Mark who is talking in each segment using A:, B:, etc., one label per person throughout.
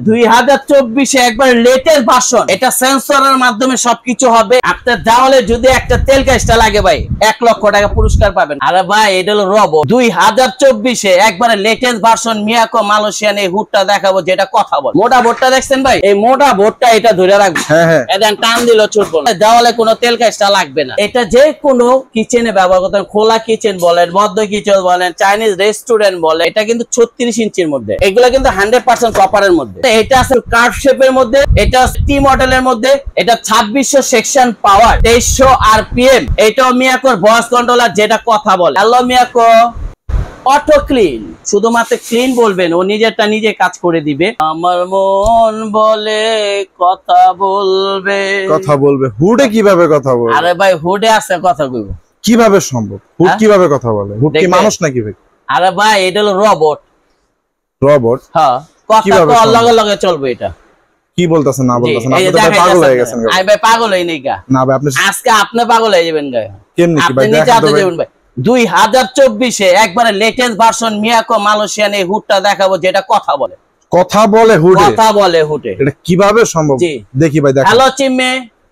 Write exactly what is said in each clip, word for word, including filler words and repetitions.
A: দুই হাজার চব্বিশে একবার লেটেস্ট ভার্সন। এটা সেন্সরের মাধ্যমে সবকিছু হবে। আপনার দেওয়ালে যদি একটা তেল কাজটা লাগে ভাই এক লক্ষ টাকা পুরস্কার পাবেন। আরে ভাই এটা হলো রোবট। দুই হাজার চব্বিশে একবারে লেটেস্ট ভার্সন মিয়াকো মালয়েশিয়ান এই হুডটা দেখাবো যেটা কথা বলে। মোটা বোর্ডটা দেখছেন ভাই, এই মোটা বোর্ডটা এটা ধরে রাখবে, এটা টান দিল ছুটবো না, দেওয়ালে কোনো তেল কাজটা লাগবে না। এটা যে কোনো কিচেনে ব্যবহার করতে, খোলা কিচেন বলেন, বদ্ধ কিচেন বলেন, চাইনিজ রেস্টুরেন্ট বলে, এটা কিন্তু ছত্রিশ ইঞ্চির মধ্যে, এগুলো কিন্তু হান্ড্রেড পার্সেন্ট কপারের মধ্যে। এটা আছে কার্ভ শেপের মধ্যে, এটা টি মডেলের মধ্যে, এটা ছাব্বিশশো সেকশন পাওয়ার, তেইশশো আরপিএম। এটাও মিয়াকোর ভয়েস কন্ট্রোলার যেটা কথা বলে। হ্যালো মিয়াকো অটো ক্লিন, শুধুমাত্র ক্লিন বলবেন, ও নিজেরটা নিজে কাজ করে দিবে। আমার মন বলে কথা বলবে,
B: কথা বলবে। হুডে কিভাবে কথা বলবে?
A: আরে ভাই হুডে আছে কথা কইব,
B: কিভাবে সম্ভব? হুড কিভাবে কথা বলে? হুড কি মানুষ নাকি ভাই?
A: আরে ভাই এটা হলো রোবট।
B: রোবট?
A: হ্যাঁ, কথা তো লগে লগে চলবে। এটা
B: কি বলতাছেন না বলতাছেন? আপনি তো পাগল হয়ে গেছেন।
A: আই ভাই পাগল হই নাই গা।
B: না ভাই আপনি
A: আজকে আপনি পাগল হয়ে যাবেন গা।
B: কেমনে কি ভাই?
A: দেখাতে যাবেন ভাই। দুই হাজার চব্বিশে একবারে লেটেস্ট ভার্সন মিয়াকো মালয়েশিয়ান এই হুডটা দেখাবো যেটা কথা বলে।
B: কথা বলে হুডে? কথা
A: বলে হুডে।
B: এটা কিভাবে সম্ভব? দেখি ভাই দেখো।
A: Hello chimney,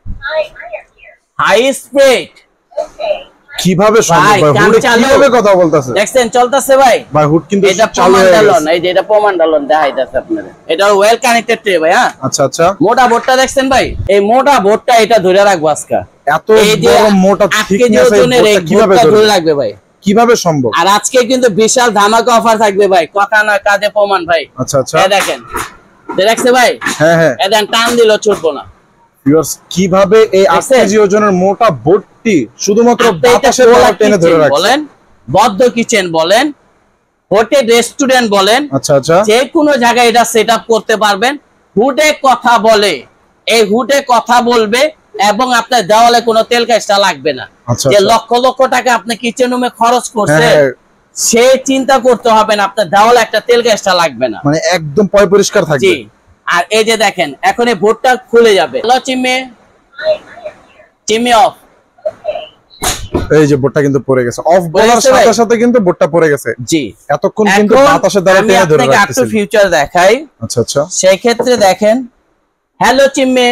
A: high speed. Okay, কিভাবে সম্ভব ভাই? হুডে কিভাবে কথা বলতাছে দেখছেন? চলতেছে ভাই। ভাই হুড কিন্তু এটা প্রমাণ ডালন, এই যে এটা প্রমাণ ডালন দেখাইতাছে আপনাদের। এটা ওয়েল কানেক্টেড ট্রে ভাই। হ্যাঁ
B: আচ্ছা আচ্ছা।
A: মোটা বোর্ডটা দেখছেন ভাই, এই মোটা বোর্ডটা এটা ধরে রাখবো আজকে।
B: এত বড় মোটা থিকনেস এর কিভাবে ধরে
A: রাখবে ভাই?
B: কিভাবে সম্ভব?
A: আর আজকে কিন্তু বিশাল ধামাকা অফার থাকবে ভাই, কথা নয় কাজে প্রমাণ ভাই।
B: আচ্ছা আচ্ছা,
A: এই দেখেন দেখছে ভাই।
B: হ্যাঁ হ্যাঁ,
A: এদেন টান দিল ছুটবো না।
B: ভিউয়ার্স কিভাবে এই আট কেজি ওজনের মোটা বোর্ডটি শুধুমাত্র বাতাসের দ্বারা টেনে ধরে রাখছে। বলেন বদ্ধ কিচেন বলেন, হোটেল রেস্টুরেন্ট বলেন, আচ্ছা আচ্ছা, যে কোনো জায়গায় এটা সেটআপ করতে পারবেন। হুডে কথা বলে, এই হুডে কথা বলবে এবং আপনার দেওয়ালে কোনো তেল কাজটা লাগবে না। যে লক্ষ লক্ষ টাকা আপনি কিচেন রুমে খরচ করছেন সে চিন্তা করতে হবে না, আপনার দেওয়ালে একটা তেল কাজটা লাগবে না, মানে একদম পয় পরিষ্কার থাকবে। আর এই যে দেখেন এখন এই বোর্ডটা খুলে যাবে। Hello chimney, chimney off. এই যে বোর্ডটা কিন্তু পড়ে গেছে, অফ বলার সাথে সাথে কিন্তু বোর্ডটা পড়ে গেছে। জি, এতক্ষণ কিন্তু বাতাসের দ্বারা টেনে ধরে রাখতেছি। আমি আপনাকে একটু ফিউচার দেখাই। আচ্ছা আচ্ছা, সেই ক্ষেত্রে দেখেন hello chimney,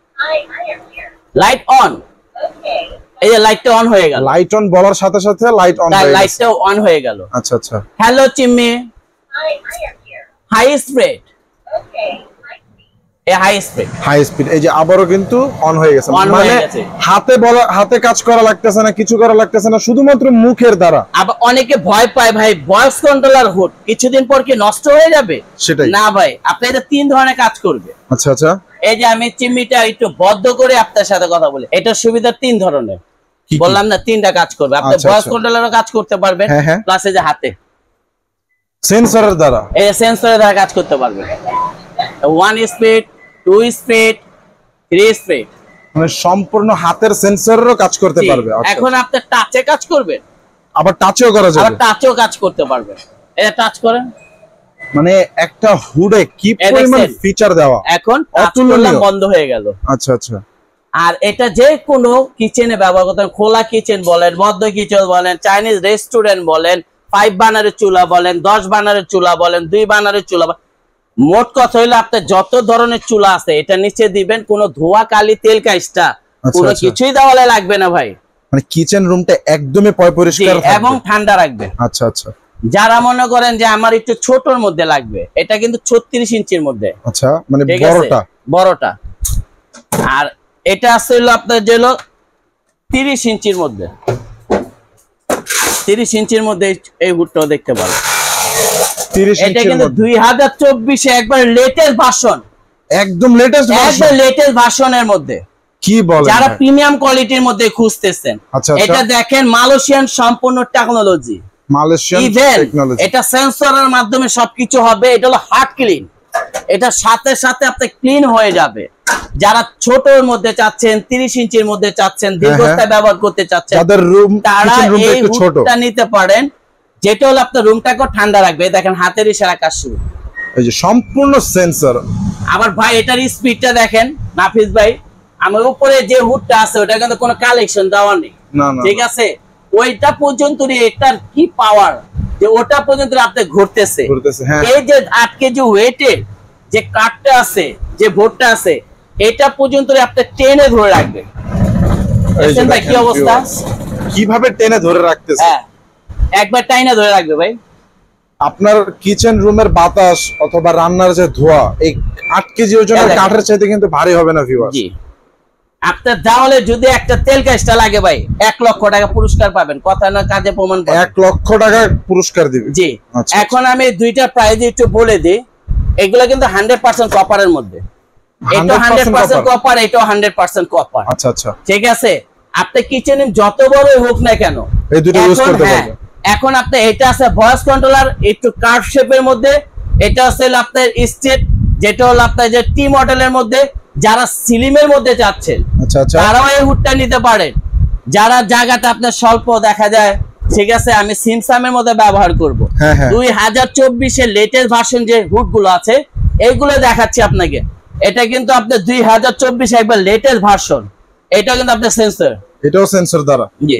B: light on. Okay, এই যে লাইটটা অন হয়ে গেল। লাইট অন বলার সাথে সাথে লাইট অন হয়ে গেল, লাইটটাও অন হয়ে গেল। আচ্ছা আচ্ছা। Hello chimney, hi I am here, high speed. Okay, এই হাই স্পিড, হাই স্পিড এই যে আবারো কিন্তু অন হয়ে গেছে। মানে হাতে বলা, হাতে কাজ করা লাগতেছে না, কিছু করা লাগতেছে না, শুধুমাত্র মুখের দ্বারা। আবার অনেকে ভয় পায় ভাই ভয়েস কন্ট্রোলার হুড কিছুদিন পর কি নষ্ট হয়ে যাবে? সেটাই না ভাই, আপনি এটা তিন ধরনের কাজ করবে। আচ্ছা আচ্ছা, এই যে আমি চিমনিটা একটু বদ্ধ করে আপনার সাথে কথা বলি, এটা সুবিধা তিন ধরনের বললাম না, তিনটা কাজ করবে। আপনি ভয়েস কন্ট্রোলারও কাজ করতে পারবেন, প্লাস এই যে হাতে সেন্সরের দ্বারা, এই সেন্সরের দ্বারা কাজ করতে পারবেন। One speed, two speed, three speed, মানে সম্পূর্ণ হাতের সেন্সরেরও কাজ করতে পারবে। এখন আপনি টাচে কাজ করবেন, আবার টাচেও করা যাবে, আবার টাচেও কাজ করতে পারবেন। এটা টাচ করেন, মানে একটা হুডে কি পরিমাণ ফিচার দেওয়া। এখন অতুলনীয়, বন্ধ হয়ে গেল। আচ্ছা আচ্ছা। আর এটা যে কোনো কিচেনে ব্যবহার করতে, খোলা কিচেন বলেন, বদ্ধ কিচেন বলেন, চাইনিজ রেস্টুরেন্ট বলেন, ফাইভ বার্নারের চুলা বলেন, দশ বার্নারের চুলা বলেন, দুই বার্নারের চুলা, মোট কথা হইলো আপনার যত ধরনের চুলা আছে এটা নিচে দিবেন, কোনো ধোয়া কালি তেল কাজটা কোনো কিছুই দেওয়ালে লাগবে না ভাই। মানে কিচেন রুমটা একদমই পয় পরিষ্কার এবং ঠান্ডা রাখবে। আচ্ছা আচ্ছা। যারা মনে করেন যে আমার একটু ছোটর মধ্যে লাগবে, এটা কিন্তু ছত্রিশ ইঞ্চির মধ্যে। আচ্ছা, মানে বড়টা বড়টা। আর এটা আছে হলো আপনার যে হলো তিরিশ ইঞ্চির মধ্যে, তিরিশ ইঞ্চির মধ্যে এই হুডটাও দেখতে পারেন। এটা কিন্তু দুই হাজার চব্বিশে একবার লেটেস্ট ভার্সন, একদম লেটেস্ট ভার্সন, একদম লেটেস্ট ভার্সনের মধ্যে। কি বলেন? যারা প্রিমিয়াম কোয়ালিটির মধ্যে খুঁজতেছেন, এটা দেখেন মালয়েশিয়ান সম্পূর্ণ টেকনোলজি, মালয়েশিয়ান টেকনোলজি। এটা সেন্সরের মাধ্যমে সবকিছু হবে। এটা হলো হার্ড ক্লিন, এটা সাথে সাথে আপনি ক্লিন হয়ে যাবে। যারা ছোটর মধ্যে চাচ্ছেন, তিরিশ ইঞ্চির মধ্যে চাচ্ছেন, দীর্ঘস্থায়ী ব্যবহার করতে চাচ্ছেন, তাদের রুম তারা এই হুডটা নিতে পারেন, যেটা হলো আপনার রুমটাকে ঠান্ডা রাখবে। দেখেন হাতের ইশারা কাজ শুরু, এই যে সম্পূর্ণ সেন্সর। আবার ভাই এটার স্পিডটা দেখেন নাফিস ভাই, আমার উপরে যে হুডটা আছে ওটা কিন্তু কোনো কালেকশন দেওয়া নেই, ঠিক আছে? ওইটা পর্যন্ত এটার কি পাওয়ার যে ওটা পর্যন্ত আপনি ঘুরতেছে। এই যে আট কেজি ওয়েটের
A: যে কাঠটা আছে, যে বোর্ডটা আছে, এটা পর্যন্ত আপনি টেনে ধরে রাখবেন। দেখেন ভাই কি অবস্থা,
B: কিভাবে টেনে ধরে রাখতেছে।
A: হ্যাঁ, একবার টাইনা ধরে রাখবে ভাই।
B: আপনার কিচেন রুমের বাতাস অথবা রান্নার যে ধোয়া, এই আট কেজি ওজনের কাঠের চাইতে কিন্তু ভারী হবে না ভিউয়ার্স।
A: জি, আপনার দেওয়ালে যদি একটা তেল কাজটা লাগে ভাই, এক লক্ষ টাকা পুরস্কার পাবেন, কথা না কাজে প্রমাণ।
B: এক লক্ষ টাকা পুরস্কার দিবে।
A: জি, এখন আমি দুইটা প্রাইস একটু বলে দিই। এগুলো কিন্তু হান্ড্রেড পার্সেন্ট কপারের মধ্যে, এটা হান্ড্রেড পার্সেন্ট কপার, এটাও হান্ড্রেড পার্সেন্ট কপার।
B: আচ্ছা আচ্ছা,
A: ঠিক আছে। আপনি কিচেনে যত বড় হোক না কেন,
B: এই দুটো ইউজ করতে পারবেন।
A: এখন আপনি এটা আছে ভয়েস কন্ট্রোলার, একটু কার্ভ শেপের মধ্যে। এটা আছে আপনার স্টেট, যেটা হলো আপনার যে টি মডেলের মধ্যে। যারা সিলিমের মধ্যে চাচ্ছেন
B: আচ্ছা আচ্ছা,
A: তারাও এই হুডটা নিতে পারেন। যারা জায়গাতে আপনার স্বল্প দেখা যায়, ঠিক আছে, আমি সিমসামের মধ্যে ব্যবহার করব। দুই হাজার চব্বিশের লেটেস্ট ভার্সন যে হুড গুলো আছে এইগুলো দেখাচ্ছি আপনাকে। এটা কিন্তু আপনার দুই হাজার চব্বিশ একবার লেটেস্ট ভার্সন। এটা কিন্তু আপনার সেন্সর,
B: এটাও সেন্সর দ্বারা।
A: জি,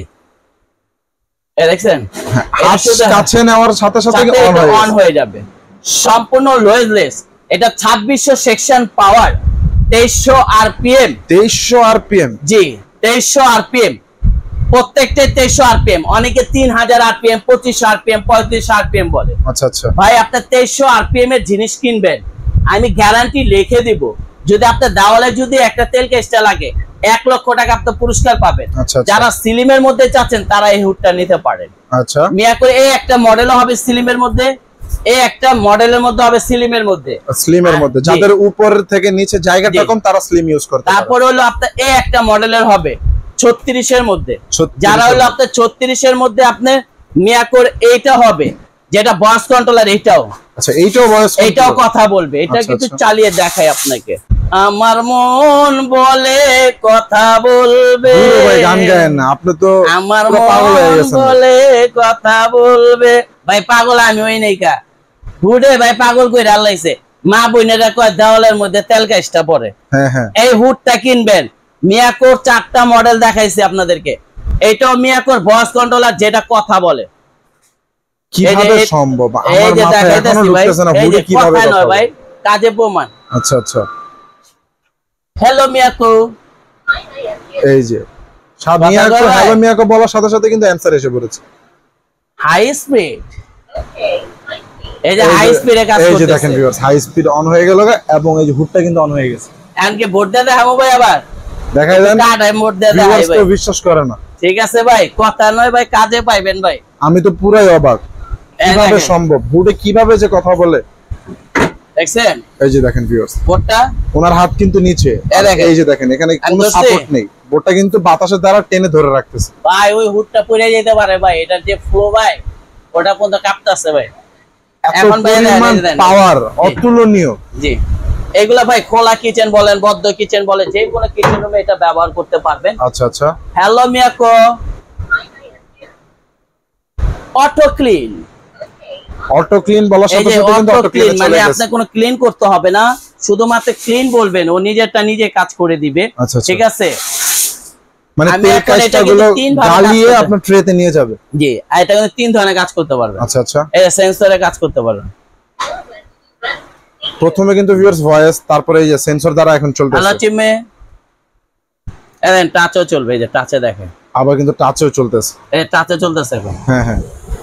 A: এই দেখছেন
B: কাছে নেওয়ার সাথে সাথে
A: অন হয়ে যাবে, সম্পূর্ণ লোয়েসলেস। এটা ছাব্বিশশো সেকশন পাওয়ার, তেইশশো আরপিএম।
B: তেইশশো আরপিএম,
A: জি, তেইশশো আরপিএম, প্রত্যেকটা তেইশশো আরপিএম। অনেকে তিন হাজার আরপিএম, পঁচিশশো আরপিএম, পঁয়ত্রিশশো আরপিএম বলে।
B: আচ্ছা আচ্ছা
A: ভাই, আপনার তেইশশো আরপিএম এর জিনিস কিনবেন, আমি গ্যারান্টি লিখে দিব, যদি আপনার দেওয়ালে যদি একটা তেল কেসটা লাগে এক লক্ষ টাকা আপনি পুরস্কার পাবেন। যারা সিলিমের মধ্যে চাচ্ছেন তারা এই হুডটা নিতে পারেন।
B: আচ্ছা,
A: মিয়া করে এই একটা মডেলও হবে সিলিমের মধ্যে, এই একটা মডেলের মধ্যে হবে স্লিমের মধ্যে,
B: স্লিমের মধ্যে যাদের উপর থেকে নিচে জায়গাটা কম তারা স্লিম ইউজ করতে পারে।
A: তারপর হলো আপনার এই একটা মডেলের হবে ছত্রিশ এর মধ্যে। যারা হলো আপনার ছত্রিশ এর মধ্যে আপনি মিয়া করে এইটা হবে, যেটা ভয়েস কন্ট্রোলার। এইটাও
B: আচ্ছা, এইটাও ভয়েস,
A: এইটাও কথা বলবে। এটা কিন্তু চালিয়ে দেখাই আপনাকে। আমার মন বলে কথা বলবে,
B: ভাই গান গায়েন না আপনি তো,
A: আমার মন বলে কথা বলবে। ভাই পাগল আমি ওই নাই কা হুডে, ভাই পাগল কইরা আল্লাইছে। মা বোনেরা কয় দেওয়ালের মধ্যে তেল কাজটা পড়ে।
B: হ্যাঁ হ্যাঁ,
A: এই হুডটা কিনবেন। মিয়াকোর চারটা মডেল দেখাইছি আপনাদেরকে। এইটাও মিয়াকোর ভয়েস কন্ট্রোলার, যেটা কথা বলে।
B: কিভাবে সম্ভব? আমার মাথায় এখনো ঢুকতেছে না হুডে কিভাবে কথা বলে।
A: ভাই কাজে প্রমাণ।
B: আচ্ছা আচ্ছা,
A: হ্যালো মিয়াকো,
B: এই যে মিয়াকো, হ্যালো মিয়াকো বলার সাথে সাথে কিন্তু অ্যানসার এসে পড়েছে।
A: হাই স্পিড, এই যে হাই স্পিডে কাজ করতেছে।
B: এই যে দেখেন ভিউয়ার্স, হাই স্পিড অন হয়ে গেল এবং এই যে হুডটা কিন্তু অন হয়ে গেছে।
A: এমনকি বোর্ড দিয়ে দেখাবো ভাই, আবার
B: দেখাই দেন।
A: কাটায় মোড দিয়ে দেখাই ভাই,
B: ভিউয়ার্স তো বিশ্বাস করে না।
A: ঠিক আছে ভাই, কথা নয় ভাই, কাজে পাইবেন ভাই।
B: আমি তো পুরাই অবাক, কিভাবে সম্ভব, হুডে কিভাবে যে কথা বলে।
A: দেখছেন,
B: এই যে দেখেন ভিউয়ার্স,
A: বোর্ডটা
B: ওনার হাত কিন্তু নিচে, এই যে দেখেন এখানে কোনো সাপোর্ট নেই, বোর্ডটা কিন্তু বাতাসের দ্বারা টেনে ধরে রাখতেছে।
A: ভাই ওই হুডটা পড়ে যেতে পারে ভাই, এটার যে ফ্লো ভাই ওটা পর্যন্ত কাঁপতাছে ভাই।
B: এখন ভাই পাওয়ার অতুলনীয়।
A: জি, এগুলা ভাই খোলা কিচেন বলেন, বদ্ধ কিচেন বলেন, যে কোনো কিচেন রুমে এটা ব্যবহার করতে পারবেন।
B: আচ্ছা আচ্ছা,
A: hello Miyako, auto clean.
B: Auto clean বলার সাথে সাথে কিন্তু অটো ক্লিন
A: মানে আপনাকে কোনো ক্লিন করতে হবে না, শুধুমাত্র ক্লিন বলবেন, ও নিজেরটা নিজে কাজ করে দিবে। ঠিক আছে,
B: মানে তেল কাজটাগুলো গালিয়ে আপনার ট্রেতে নিয়ে যাবে।
A: জি, আর এটা কিন্তু তিন ধরনের কাজ করতে পারবে।
B: আচ্ছা আচ্ছা,
A: এই সেন্সরে কাজ করতে পারবে।
B: প্রথমে কিন্তু ভিউয়ার্স ভয়েস, তারপরে এই যে সেন্সর দ্বারা এখন চলতেছে।
A: হ্যালো চিমে, এন্ড টাচও চলবে, এই যে টাচে দেখেন,
B: আবার কিন্তু টাচও চলতেছে।
A: এই টাচে চলতেছে এখন।
B: হ্যাঁ হ্যাঁ,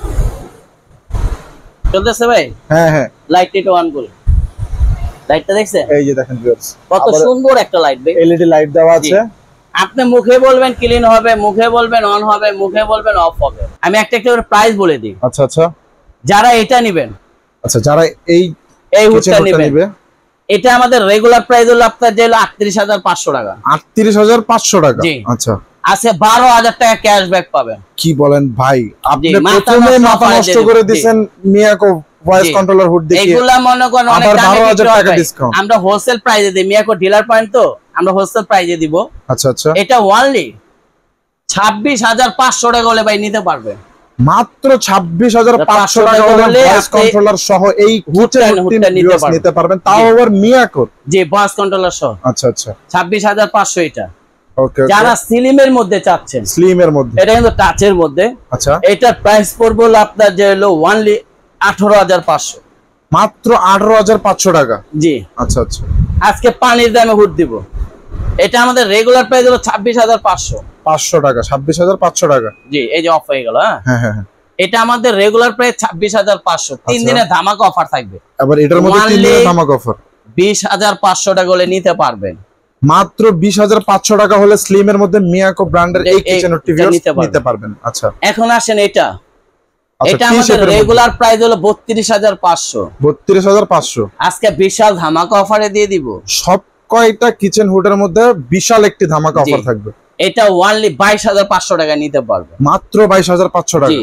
A: চলতেছে ভাই।
B: হ্যাঁ হ্যাঁ,
A: লাইটটা একটু অন করুন, লাইটটা দেখছেন?
B: এই যে দেখেন ভিউয়ার্স,
A: কত সুন্দর একটা লাইট ভাই,
B: এলইডি লাইট দেওয়া আছে।
A: আপনি মুখে বলবেন ক্লিন হবে, মুখে বলবেন অন হবে, মুখে বলবেন অফ হবে। আমি একটা একটা করে প্রাইস বলে দিই।
B: আচ্ছা আচ্ছা,
A: যারা এটা নেবেন,
B: আচ্ছা যারা এই
A: এই হুডটা নেবেন, এটা আমাদের রেগুলার প্রাইস হলো আপনার যে হলো আটত্রিশ হাজার পাঁচশো টাকা।
B: আটত্রিশ হাজার পাঁচশো টাকা, আচ্ছা।
A: আছে বারো হাজার টাকা ক্যাশব্যাক পাবেন।
B: কি বলেন ভাই, আপনি প্রথমে মাথা নষ্ট করে দিবেন মিয়াকো ভয়েস কন্ট্রোলার হুড দেখিয়ে।
A: এগুলা মনে করেন অনেক দামে বিক্রি হয়, আমরা হোলসেল প্রাইসে দিই। মিয়াকো ডিলার পয়েন্ট তো, আমরা হোলসেল প্রাইসে দিব।
B: আচ্ছা আচ্ছা,
A: এটা অনলি ছাব্বিশ হাজার পাঁচশো টাকা হলে ভাই নিতে পারবে।
B: মাত্র ছাব্বিশ হাজার পাঁচশো টাকা হলে ভয়েস কন্ট্রোলার সহ এই হুডটা নিতে পারবেন, তাও আবার মিয়াকো।
A: জি, ভয়েস কন্ট্রোলার সহ।
B: আচ্ছা আচ্ছা,
A: ছাব্বিশ হাজার পাঁচশো এটা।
B: ওকে,
A: যারা স্লিমের মধ্যে চাচ্ছেন,
B: স্লিমের মধ্যে,
A: এটা কিন্তু টাচের মধ্যে।
B: আচ্ছা,
A: এটার প্রাইস পড়বে আপনার যে হলো অনলি আঠারো হাজার পাঁচশো।
B: মাত্র আঠারো হাজার পাঁচশো টাকা।
A: জি
B: আচ্ছা আচ্ছা,
A: আজকে পানির দামে হুড দিব। এটা আমাদের রেগুলার প্রাইস হলো ছাব্বিশ হাজার পাঁচশো
B: পাঁচশো টাকা, ছাব্বিশ হাজার পাঁচশো টাকা।
A: জি, এই যে অফ হয়ে গেল।
B: হ্যাঁ হ্যাঁ হ্যাঁ,
A: এটা আমাদের রেগুলার প্রাইস ছাব্বিশ হাজার পাঁচশো, তিন দিনের ধামাকা অফার থাকবে।
B: আবার এটার মধ্যে তিন দিনের ধামাকা অফার
A: বিশ হাজার পাঁচশো টাকা হলে নিতে পারবেন।
B: মাত্র বিশ হাজার পাঁচশো টাকা হলে স্লিমের মধ্যে মিয়াকো ব্র্যান্ডের এই কিচেন টিভি নিতে পারবেন। আচ্ছা,
A: এখন আসেন এটা। এটা আমাদের রেগুলার প্রাইস হলো বত্রিশ হাজার পাঁচশো।
B: বত্রিশ হাজার পাঁচশো
A: আজকে বিশাল ধামাকা অফারে দিয়ে দিব।
B: সব কয়টা কিচেন হুডের মধ্যে বিশাল একটি ধামাকা অফার থাকবে।
A: এটা ওনলি বাইশ হাজার পাঁচশো টাকা নিতে পারবে,
B: মাত্র বাইশ হাজার পাঁচশো টাকা।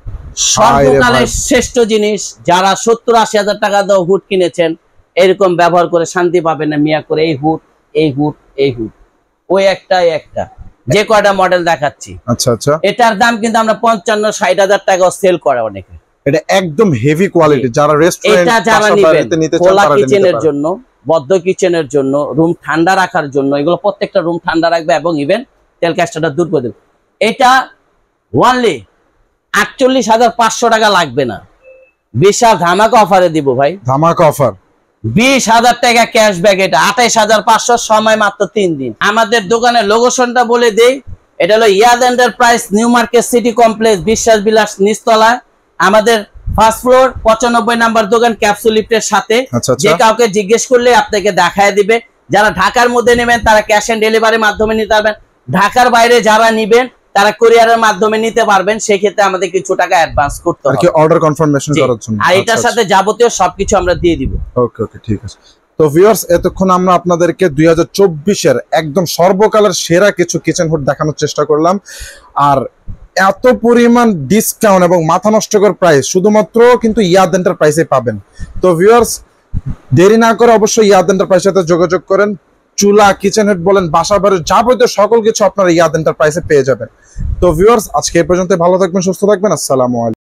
A: সর্বকালের শ্রেষ্ঠ জিনিস। যারা সত্তর আশি হাজার টাকা দিয়ে হুড কিনেছেন, এরকম ব্যবহার করে শান্তি পাবেন না। মিয়া করে এই হুড, এই হুড, এই হুড, ওই একটা একটা যে কয়টা মডেল দেখাচ্ছি।
B: আচ্ছা আচ্ছা,
A: এটার দাম কিন্তু আমরা পঞ্চান্ন ষাট হাজার টাকা সেল করে অনেকে।
B: এটা একদম হেভি কোয়ালিটি। যারা রেস্টুরেন্ট,
A: এটা যারা নেবেন খোলা কিচেনের জন্য, বদ্ধ কিচেনের জন্য, রুম ঠান্ডা রাখার জন্য, এগুলো প্রত্যেকটা রুম ঠান্ডা রাখবে এবং ইভেন তেল ক্যাস্টারটা দূর করে দেবে। এটা ওনলি আটচল্লিশ হাজার পাঁচশো টাকা লাগবে না, বিশাল ধামাকা অফারে দিব ভাই।
B: ধামাকা অফার
A: বিশ হাজার টাকা ক্যাশব্যাক। এটা আঠাইশ হাজার পাঁচশো, সময় মাত্র তিন দিন। আমাদের দোকানের লোকেশনটা বলে দেই। এটা হলো ইয়াদ enterprise, new market city complex, Biswas Bilas নিচতলা। আমাদের ফার্স্ট ফ্লোর, পঁচানব্বই নাম্বার দোকান, ক্যাপসুল লিফটের সাথে। যে কাউকে জিজ্ঞেস করলে আপনাকে দেখায় দিবে। যারা ঢাকার মধ্যে নেবেন তারা ক্যাশ অন ডেলিভারির মাধ্যমে নিতে পারবেন। ঢাকার বাইরে যারা নিবেন তারা কুরিয়ারের মাধ্যমে নিতে পারবেন। সেই ক্ষেত্রে আমাদের কিছু টাকা অ্যাডভান্স করতে হবে,
B: অর্ডার কনফার্মেশন করার জন্য।
A: আর এটার সাথে যাবতীয় সবকিছু আমরা দিয়ে দিব।
B: ওকে ওকে, ঠিক আছে। তো ভিউয়ার্স, এতক্ষণ আমরা আপনাদেরকে দুই হাজার চব্বিশের একদম সর্বকালের সেরা কিছু কিচেন হুড দেখানোর চেষ্টা করলাম। আর এত পরিমাণ ডিসকাউন্ট এবং মাথা নষ্টকর প্রাইস শুধুমাত্র কিন্তু ইয়াদ এন্টারপ্রাইজে পাবেন। তো ভিউয়ার্স, দেরি না করে অবশ্যই ইয়াদ এন্টারপ্রাইজের সাথে যোগাযোগ করেন। চুলা, কিচেন হেড বলেন, বাসা বাড়ির যাবতীয় সকল কিছু আপনারা ইয়াদ এন্টারপ্রাইজে পেয়ে যাবেন। তো ভিউয়ার্স, আজকে এই পর্যন্ত। ভালো থাকবেন, সুস্থ থাকবেন। আসসালামু আলাইকুম।